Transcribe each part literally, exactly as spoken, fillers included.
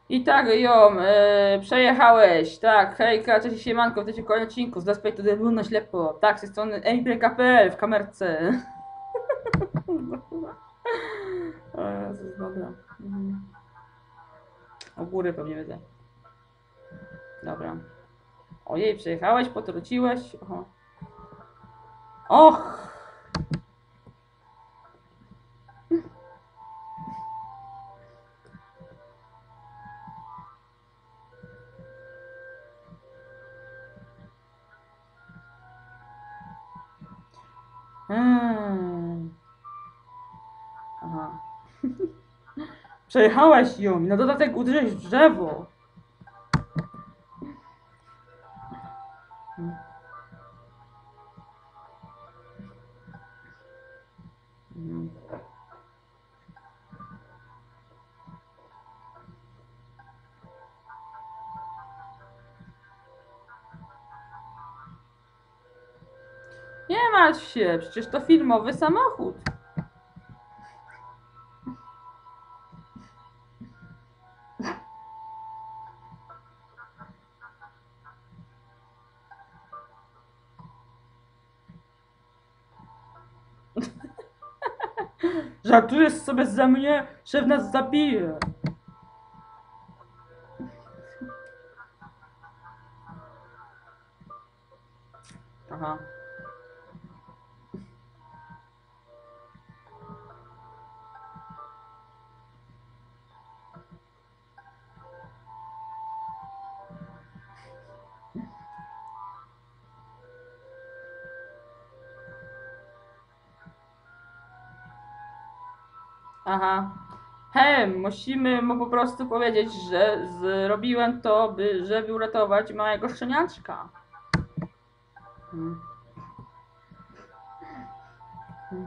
I tak ją e, przejechałeś. Tak, hejka, cześć siemanko, w tym kolejnym odcinku z Let's Play to the Moon na ślepo. Tak, z tej strony emipl.pl w kamerce. O Jezus, dobra. Mhm. O góry pewnie wiedzę. Dobra. Ojej, przejechałeś, potruciłeś. Oho. Och! Hmm. Aha. Przejechałaś ją i na dodatek uderzyłeś w drzewo. Hmm. Hmm. Nie martw się, przecież to filmowy samochód. Żartujesz sobie ze mnie? Szef nas zabije. Aha. Aha. Hej, musimy mu po prostu powiedzieć, że zrobiłem to, by, żeby uratować małego szczeniaczka. Hmm. Hmm.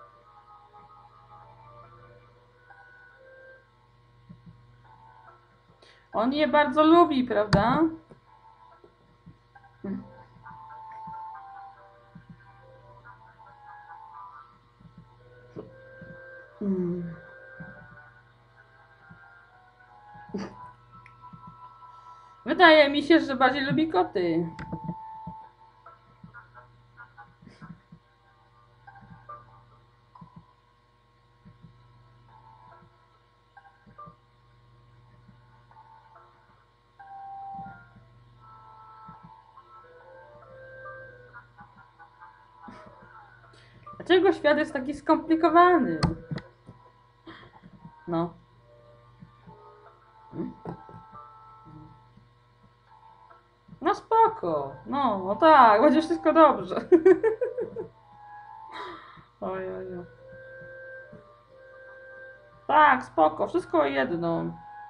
On je bardzo lubi, prawda? Hmm. Hmm. Wydaje mi się, że bardziej lubi koty. Dlaczego świat jest taki skomplikowany? No. Hmm? No spoko. No, no tak, będzie wszystko dobrze. Oj, oj, oj. Tak, spoko, wszystko jedno.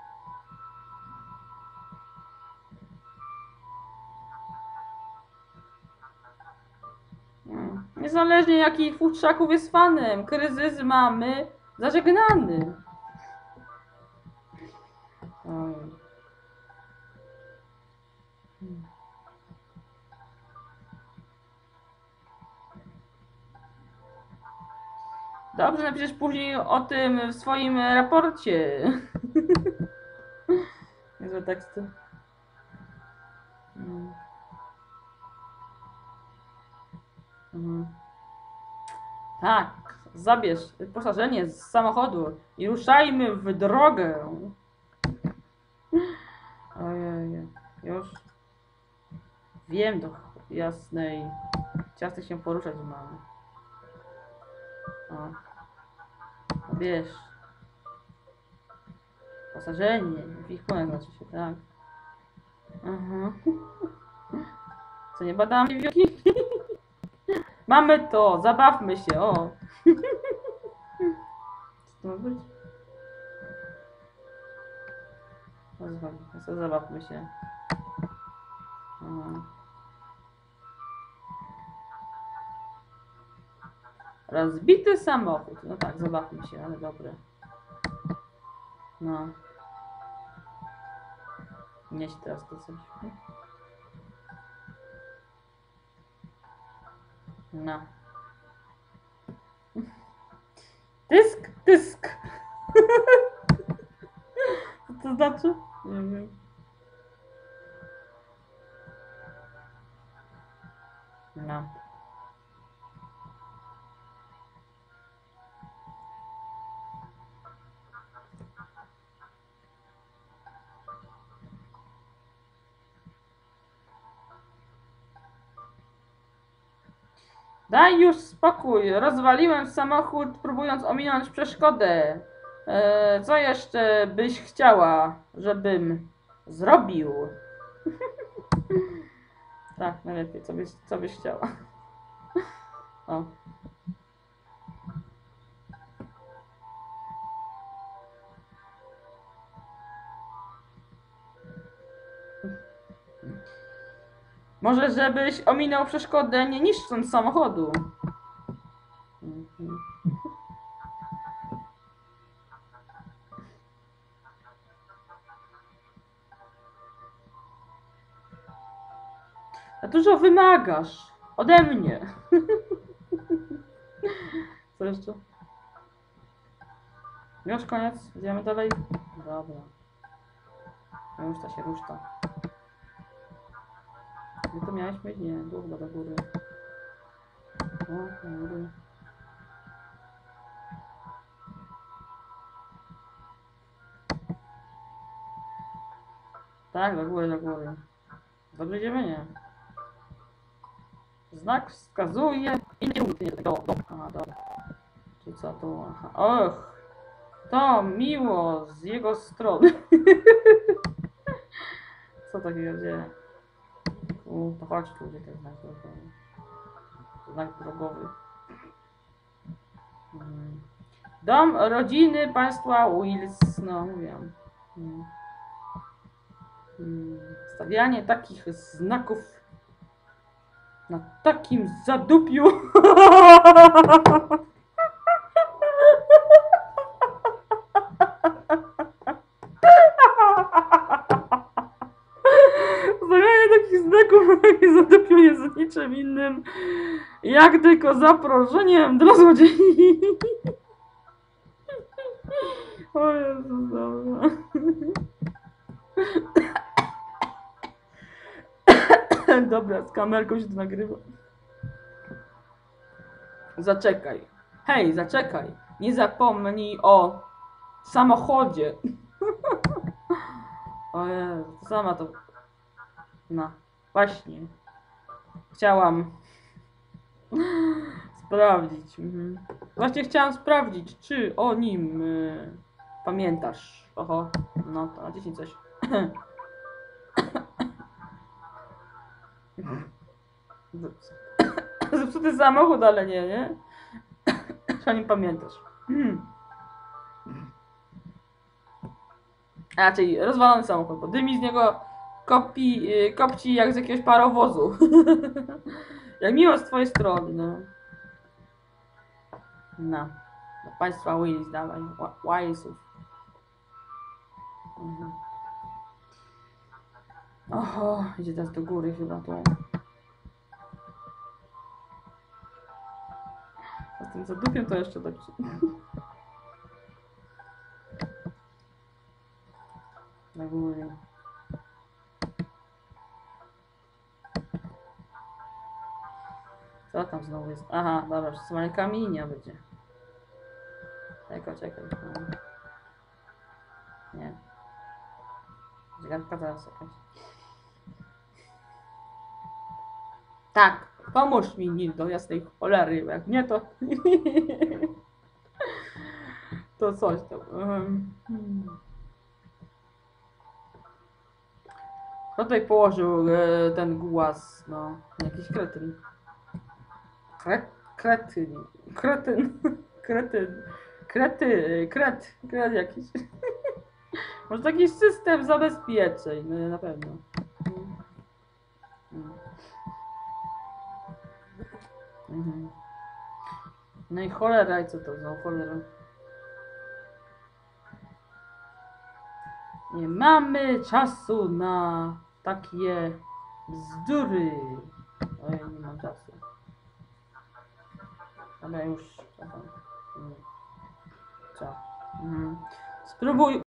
Hmm. Niezależnie jakich futrzaków jest fanem, kryzys mamy zażegnany. Oj. Hmm. Dobrze, napiszesz później o tym w swoim raporcie. Niezłe teksty. Hmm. Mhm. Tak, zabierz wyposażenie z samochodu i ruszajmy w drogę. Ojej, już wiem do jasnej. Ciasty się poruszać mamy. O, wiesz. Posażenie, wichunek znaczy się, tak. Mhm. Co nie badamy wielki? Mamy to, zabawmy się, o. Co to ma być? Co, zabawmy się. Aha. Rozbity samochód. No tak, zabawmy się, ale dobre. No. Nieś teraz to coś. No. Tysk, tysk. Co to znaczy? Nie wiem. No. Daj już spokój. Rozwaliłem samochód, próbując ominąć przeszkodę. E, co jeszcze byś chciała, żebym zrobił? Tak, najlepiej. Co byś, co byś chciała? O. Może żebyś ominął przeszkodę, nie niszcząc samochodu. Mhm. Za dużo wymagasz ode mnie. Co jeszcze? Już koniec? Idziemy dalej? Dobra. Ruszta się, ruszta. Gdzie to miałeś mieć? Nie, długo do góry. O, do góry. Tak, do góry, do góry. Dobrze idziemy? Nie. Znak wskazuje inny kierunek. Nie, do, do. Aha, dobra. Czy co tu? Aha. Och! To miło z jego strony. Co takiego dzieje? U, to chodź tu, gdzie ten znak drogowy. Znak drogowy. Hmm. Dom rodziny państwa Wills. No, mówiłam. Hmm. Hmm. Stawianie takich znaków na takim zadupiu. Stawianie takich znaków na takim zadupiu jest niczym innym jak tylko zaproszeniem dla złodziei. O Jezus, dobra. Dobra, z kamerką się to nagrywa. Zaczekaj. Hej, zaczekaj. Nie zapomnij o samochodzie. O Jezu, sama to... No, właśnie. Chciałam sprawdzić. Mhm. Właśnie chciałam sprawdzić, czy o nim y, pamiętasz. Oho, no to naciśnij coś. Zepsuty samochód, ale nie, nie? Czy o nim pamiętasz? A raczej rozwalony samochód, bo dymi z niego kopi, kopci jak z jakiegoś parowozu. Jak miło z twojej strony, no. No. Do państwa Willis dawaj. Willisów. Mhm. Oho, idzie teraz do góry chyba tu. A z tym zadupiem to jeszcze dobrze. Na górę. Co tam znowu jest? Aha, dobra, przesuwanie kamienia będzie. Czekaj, czekaj. No. Nie. Zegarka zaraz jakaś. Tak, pomóż mi, Nil, do jasnej cholery, bo jak nie to... to coś tam. Um. Kto tutaj położył e, ten głaz? No, jakiś kretyn. Kret, kretyn. Kretyn. Kretyn. Krety, kret. Kret jakiś. Może taki system zabezpieczeń, no na pewno. Mm. Mhm. No i cholera, i co to za cholera? Nie mamy czasu na takie bzdury. Oj, nie mam czasu. Ale już. Co? Mhm. Spróbuj